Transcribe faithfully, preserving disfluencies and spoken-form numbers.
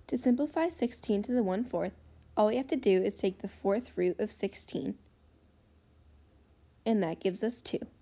To simplify sixteen to the one fourth, all we have to do is take the fourth root of sixteen, and that gives us two.